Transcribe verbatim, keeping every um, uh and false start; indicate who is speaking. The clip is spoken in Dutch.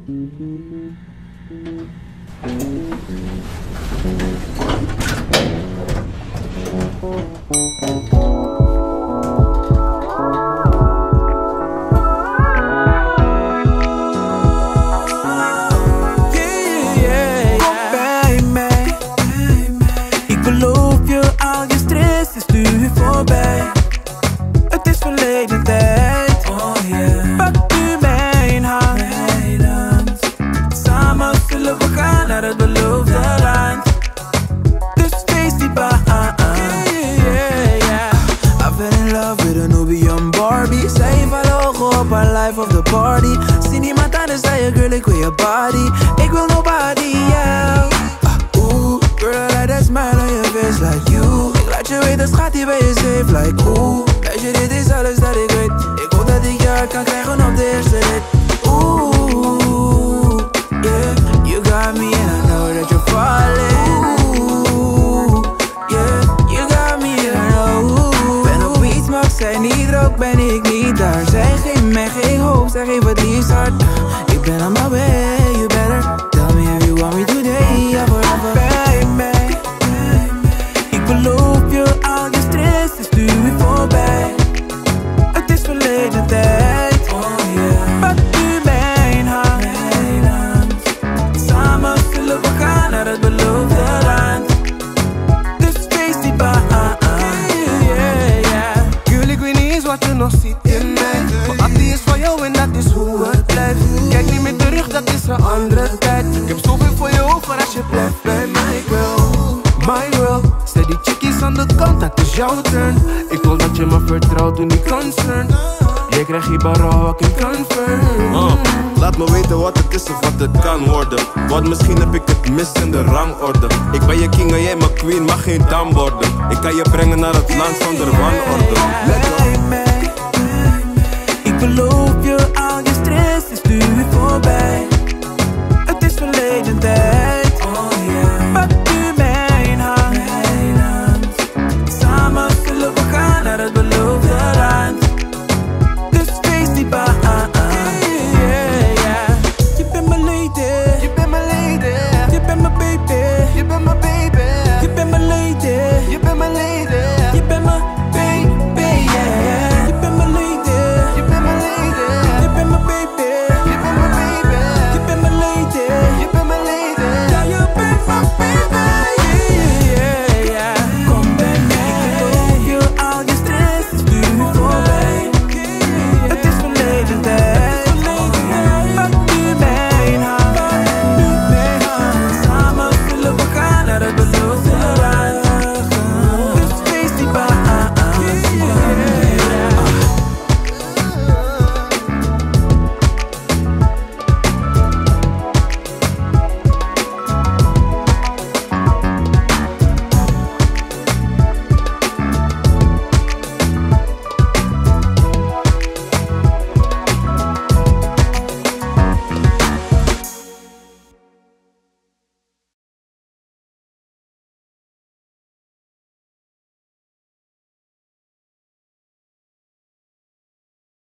Speaker 1: Laat me weten wat het is of wat het kan worden. Want misschien heb ik het mis in de rangorde. Ik ben je king en jij mijn queen, mag geen dam worden. Ik kan je brengen naar het land zonder wanorde.
Speaker 2: Ik beloof